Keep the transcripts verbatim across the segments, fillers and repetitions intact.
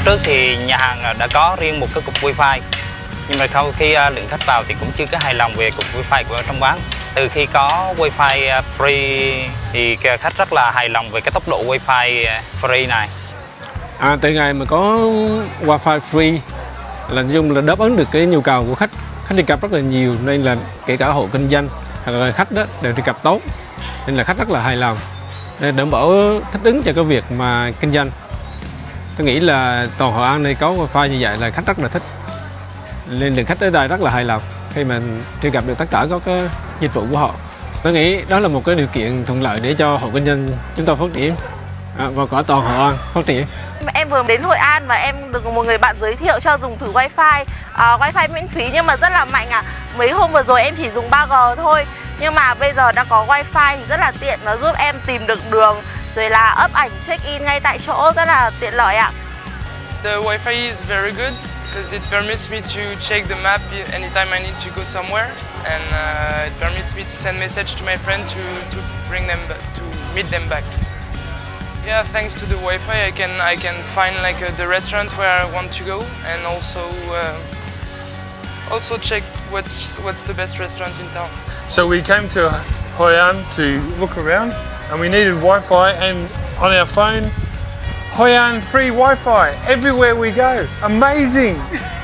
trước thì nhà hàng đã có riêng một cái cục wifi, nhưng mà sau khi lượng khách vào thì cũng chưa có hài lòng về cục wifi của trong quán. Từ khi có wifi free thì khách rất là hài lòng về cái tốc độ wifi free này. À, từ ngày mà có wifi free là nói chung là đáp ứng được cái nhu cầu của khách. Khách truy cập rất là nhiều nên là kể cả hộ kinh doanh hoặc là khách đó đều truy cập tốt, nên là khách rất là hài lòng, nên đảm bảo thích ứng cho cái việc mà kinh doanh. Tôi nghĩ là toàn Hội An này có wifi như vậy là khách rất là thích, nên lượng khách tới đây rất là hài lòng khi mà truy cập được tất cả các cái dịch vụ của họ. Tôi nghĩ đó là một cái điều kiện thuận lợi để cho hộ kinh doanh chúng tôi phát triển à, và cả toàn Hội An phát triển. Em vừa đến Hội An và em được một người bạn giới thiệu cho dùng thử wifi, à, wifi miễn phí nhưng mà rất là mạnh ạ. À. Mấy hôm vừa rồi em chỉ dùng ba G thôi, nhưng mà bây giờ đã có wifi thì rất là tiện, nó giúp em tìm được đường rồi là up ảnh check in ngay tại chỗ, rất là tiện lợi ạ. The wifi is very good because it permits me to check the map anytime I need to go somewhere, and uh, it permits me to send message to my friend to to bring them to meet them back. Yeah, thanks to the Wi-Fi, I can I can find like uh, the restaurant where I want to go, and also uh, also check what's what's the best restaurant in town. So we came to Hoi An to look around, and we needed Wi-Fi, and on our phone, Hoi An free Wi-Fi everywhere we go. Amazing.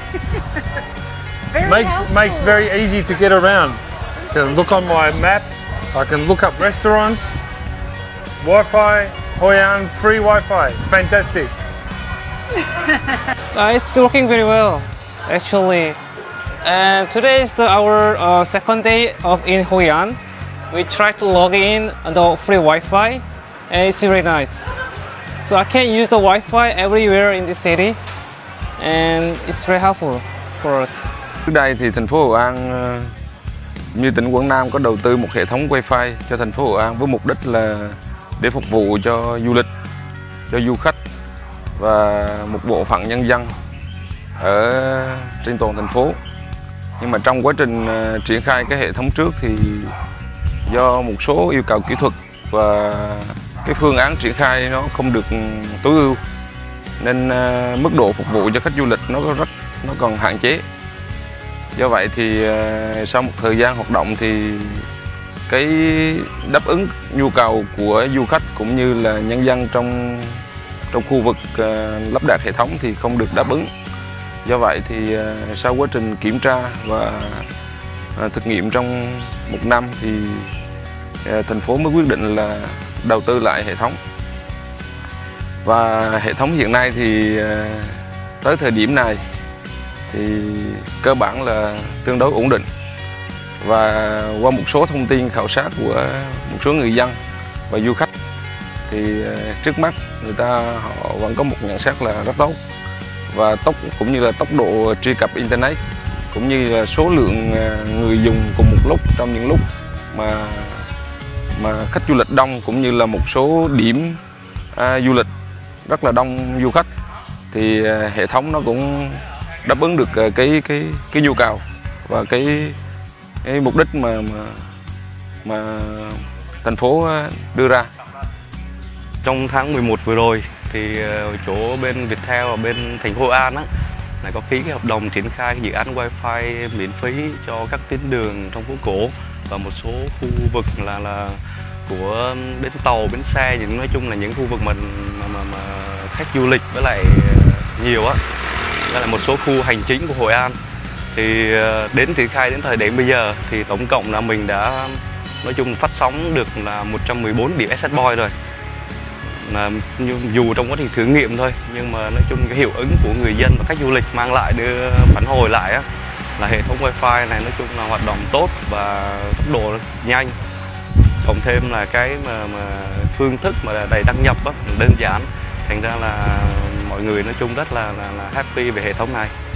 makes helpful. makes very easy to get around. I can look on my map. I can look up restaurants. Wi-Fi. Hoi An free Wi-Fi, fantastic. uh, it's working very well, actually. And today is the, our uh, second day of in Hoi An. We tried to log in on the free Wi-Fi, and it's really nice. So I can use the Wi-Fi everywhere in the city, and it's very helpful for us. Trước đây thì thành phố Hội An như tỉnh Quảng Nam có đầu tư một hệ thống Wi-Fi cho thành phố Hội An với mục đích là để phục vụ cho du lịch, cho du khách và một bộ phận nhân dân ở trên toàn thành phố. Nhưng mà trong quá trình triển khai cái hệ thống trước thì do một số yêu cầu kỹ thuật và cái phương án triển khai nó không được tối ưu, nên mức độ phục vụ cho khách du lịch nó rất nó còn hạn chế. Do vậy thì sau một thời gian hoạt động thì cái đáp ứng nhu cầu của du khách cũng như là nhân dân trong trong khu vực uh, lắp đặt hệ thống thì không được đáp ứng. Do vậy thì uh, sau quá trình kiểm tra và uh, thực nghiệm trong một năm thì uh, thành phố mới quyết định là đầu tư lại hệ thống. Và hệ thống hiện nay thì uh, tới thời điểm này thì cơ bản là tương đối ổn định. Và qua một số thông tin khảo sát của một số người dân và du khách thì trước mắt người ta họ vẫn có một nhận xét là rất tốt, và tốc cũng như là tốc độ truy cập internet cũng như là số lượng người dùng cùng một lúc trong những lúc mà mà khách du lịch đông, cũng như là một số điểm à, du lịch rất là đông du khách thì hệ thống nó cũng đáp ứng được cái cái cái nhu cầu và cái cái mục đích mà mà, mà thành phố đưa ra. Trong tháng mười một vừa rồi thì chỗ bên Viettel và bên thành phố Hội An á là có ký cái hợp đồng triển khai cái dự án wifi miễn phí cho các tuyến đường trong phố cổ và một số khu vực là là của bến tàu, bến xe, những nói chung là những khu vực mà mà, mà, mà khách du lịch với lại nhiều á, với lại một số khu hành chính của Hội An. Thì đến triển khai đến thời điểm bây giờ thì tổng cộng là mình đã nói chung phát sóng được là một trăm mười bốn điểm access point rồi. Là dù trong quá trình thử nghiệm thôi, nhưng mà nói chung cái hiệu ứng của người dân và khách du lịch mang lại đưa phản hồi lại á, là hệ thống wifi này nói chung là hoạt động tốt và tốc độ nhanh, cộng thêm là cái mà, mà phương thức mà đầy đăng nhập á, đơn giản, thành ra là mọi người nói chung rất là, là, là happy về hệ thống này.